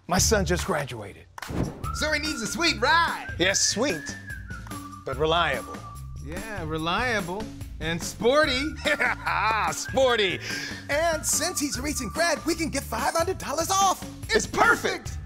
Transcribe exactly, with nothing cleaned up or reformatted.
My son just graduated. So he needs a sweet ride. Yes, sweet, but reliable. Yeah, reliable and sporty. Sporty. And since he's a recent grad, we can get five hundred dollars off. It's perfect.